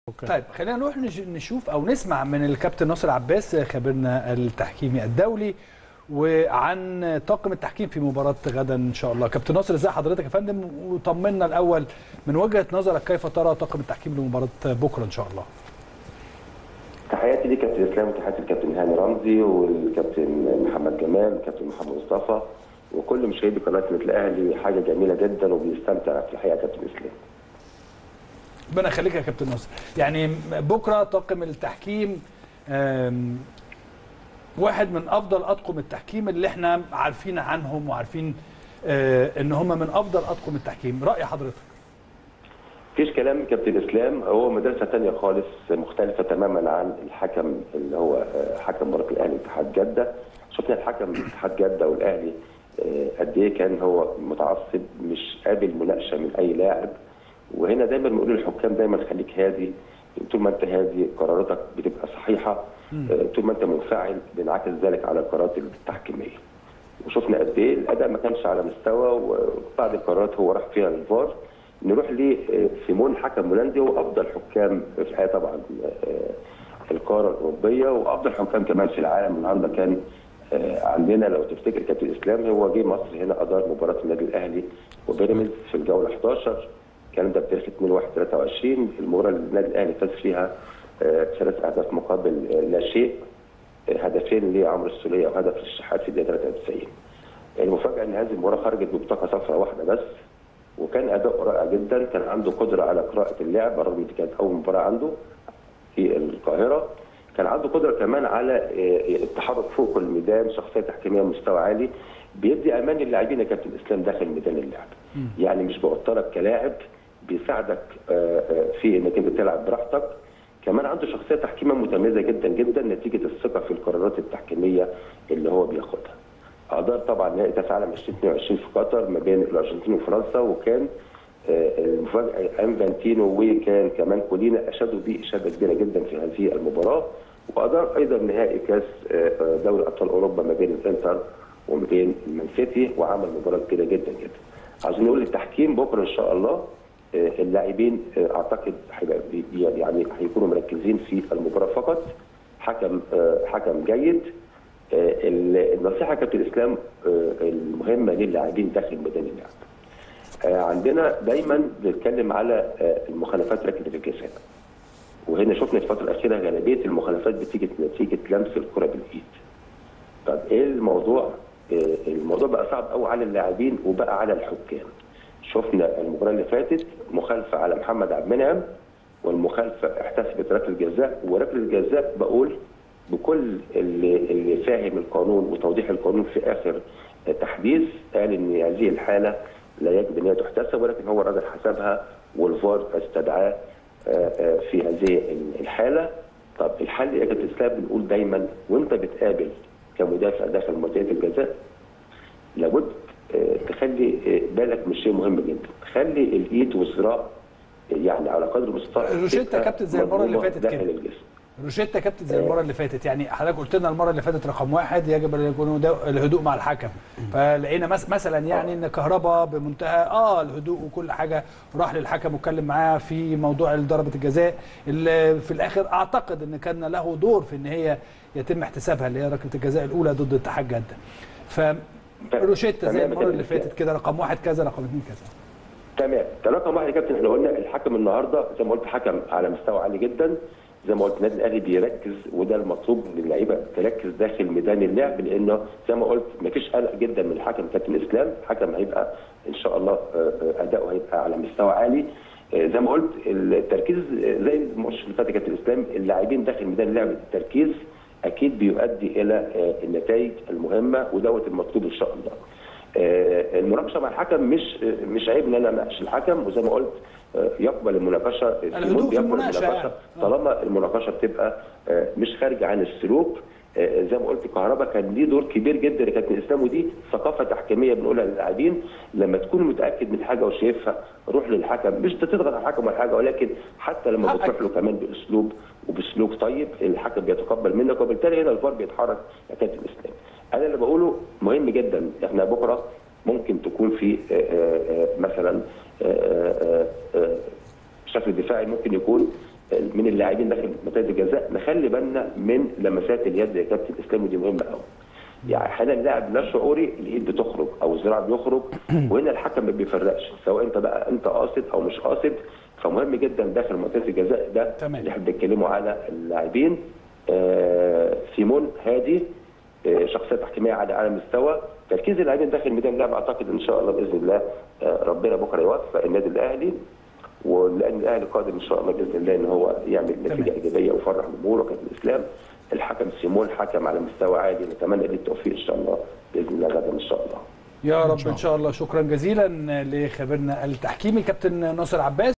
أوكي. طيب خلينا نروح نشوف او نسمع من الكابتن ناصر عباس خبيرنا التحكيمي الدولي وعن طاقم التحكيم في مباراة غدا ان شاء الله. كابتن ناصر ازي حضرتك يا فندم، وطمنا الاول من وجهة نظرك كيف ترى طاقم التحكيم لمباراة بكرة ان شاء الله؟ تحياتي ليك كابتن اسلام وتحياتي للكابتن هاني رمزي والكابتن محمد جمال والكابتن محمد مصطفى وكل مشاهدي قناه النادي الاهلي. حاجه جميله جدا وبنستمتع في الحقيقه كابتن اسلام. ربنا يخليك يا كابتن ناصر. يعني بكره طاقم التحكيم واحد من افضل اطقم التحكيم اللي احنا عارفين عنهم وعارفين ان هم من افضل اطقم التحكيم، راي حضرتك؟ مفيش كلام كابتن اسلام، هو مدرسه ثانيه خالص مختلفه تماما عن الحكم اللي هو حكم مباراه الاهلي واتحاد جده. شفنا الحكم اتحاد جده والاهلي قد ايه كان هو متعصب، مش قابل مناقشه من اي لاعب. وهنا دايما بنقول للحكام دايما خليك هادي، طول ما انت هادي قراراتك بتبقى صحيحه، طول ما انت منفعل بينعكس ذلك على القرارات التحكيميه. وشفنا قد ايه الاداء ما كانش على مستوى، وبعد القرارات هو راح فيها للفار. نروح لسيمون حكم هولندي وافضل حكام في الحقيقه طبعا القاره الاوروبيه وافضل حكام كمان في العالم. النهارده كان عندنا لو تفتكر كابتن اسلام هو جه مصر هنا ادار مباراه النادي الاهلي وبيراميدز في الجوله 11. الكلام ده بتاريخ 2/1/23. المباراه اللي النادي الاهلي فاز فيها 3 اهداف مقابل لا شيء، هدفين لعمرو السوليه وهدف للشحات في الدقيقه 93. المفاجاه ان هذه المباراه خرجت ببطاقه صفراء واحده بس، وكان اداء رائع جدا. كان عنده قدره على قراءه اللعب رغم ان دي كانت اول مباراه عنده في القاهره. كان عنده قدره كمان على التحرك فوق الميدان، شخصيه تحكيميه مستوى عالي، بيدي امان للاعبين يا كابتن اسلام داخل ميدان اللعب. يعني مش بوترك كلاعب، بيساعدك في انك انت تلعب براحتك. كمان عنده شخصيه تحكيميه متميزه جدا جدا نتيجه الثقه في القرارات التحكيميه اللي هو بياخدها. ادار طبعا نهائي كاس العالم 2022 في قطر ما بين الارجنتين وفرنسا، وكان المفاجاه انفانتينو وكان كمان كولينا اشادوا به اشاده كبيره جدا في هذه المباراه. وادار ايضا نهائي كاس دوري ابطال اوروبا ما بين الانتر وما بين المان سيتي وعمل مباراه كبيره جدا جدا. عايزين نقول التحكيم بكره ان شاء الله اللاعبين اعتقد يعني هيكونوا مركزين في المباراه فقط. حكم جيد. النصيحه كابتن اسلام المهمه للاعبين داخل ميدان اللعب. عندنا دايما بنتكلم على المخالفات ركله الجزاء، وهنا شفنا الفتره الاخيره غالبيه المخالفات بتيجي نتيجه لمس الكره بالايد. طب ايه الموضوع؟ الموضوع بقى صعب قوي على اللاعبين وبقى على الحكام. شفنا المباراه اللي فاتت مخالفه على محمد عبد المنعم، والمخالفه احتسبت ركله جزاء، وركله الجزاء بقول بكل اللي فاهم القانون وتوضيح القانون في اخر تحديث قال ان هذه الحاله لا يجب ان هي تحتسب، ولكن هو الراجل حسبها والفار استدعاه في هذه الحاله. طب الحل يا كابتن اسلام بنقول دايما وانت بتقابل كمدافع داخل منطقه الجزاء لابد تخلي بالك من شيء مهم جدا، خلي الايد والذراع يعني على قدر المستطاع روشيتا كابتن زي المره اللي فاتت داخل كده. الجسم. روشيتا كابتن زي المره اللي فاتت، يعني حضرتك قلت لنا المره اللي فاتت رقم 1 يجب ان يكون الهدوء مع الحكم، فلقينا مثلا يعني ان كهربا بمنتهى الهدوء وكل حاجه راح للحكم واتكلم معاه في موضوع ضربه الجزاء اللي في الاخر اعتقد ان كان له دور في ان هي يتم احتسابها، اللي هي ركله الجزاء الاولى ضد اتحاد جده. فروشيتا زي المره اللي فاتت كده رقم 1 كذا رقم 2 كذا. تمام. رقم 1 يا كابتن احنا قلنا الحكم النهارده زي ما قلت حكم على مستوى عالي جدا. زي ما قلت النادي الاهلي بيركز وده المطلوب من اللعيبه تركز داخل ميدان اللعب، لانه زي ما قلت مفيش قلق جدا من الحكم كابتن اسلام. الحكم هيبقى ان شاء الله اداؤه هيبقى على مستوى عالي. زي ما قلت التركيز زي الماتش اللي فات كابتن اسلام، اللاعبين داخل ميدان اللعب التركيز اكيد بيؤدي الى النتائج المهمه ودوت المطلوب ان شاء الله. المناقشه مع الحكم مش عيب ان انا اناقش الحكم، وزي ما قلت يقبل المناقشه، الهدوء في المناقشه يعني. طالما المناقشه بتبقى مش خارجه عن السلوك. زي ما قلت كهربا كان ليه دور كبير جدا يا كابتن اسلام، ودي ثقافه تحكيميه بنقولها للاعبين. لما تكون متاكد من حاجه وشايفها روح للحكم، مش تضغط على الحكم ولا حاجه، ولكن حتى لما بتروح له كمان باسلوب وبسلوك طيب الحكم بيتقبل منك، وبالتالي هنا الفار بيتحرك يا كابتن اسلام. انا اللي بقوله مهم جدا. احنا بكره ممكن تكون في مثلا الشكل الدفاعي ممكن يكون من اللاعبين داخل منطقه الجزاء نخلي بالنا من لمسات اليد يا كابتن اسلام، ودي مهمه قوي. يعني احيانا اللاعب لا شعوري الايد بتخرج او الذراع بيخرج، وهنا الحكم ما بيفرقش سواء انت بقى انت قاصد او مش قاصد. فمهم جدا داخل منطقه الجزاء ده اللي احنا بنتكلموا على اللاعبين. سيمون هادي شخصيه تحكيميه على اعلى مستوى، تركيز اللاعبين داخل ميدان اللعب. اعتقد ان شاء الله باذن الله ربنا بكره يوفق النادي الاهلي، ولان الاهلي قادر ان شاء الله باذن الله ان هو يعمل نتيجه ايجابيه ويفرح الجمهور. وكابتن اسلام الحكم سيمون حكم على مستوى عالي، نتمنى له التوفيق ان شاء الله باذن الله غدا ان شاء الله. يا رب ان شاء الله. شكرا جزيلا لخبيرنا التحكيمي كابتن ناصر عباس.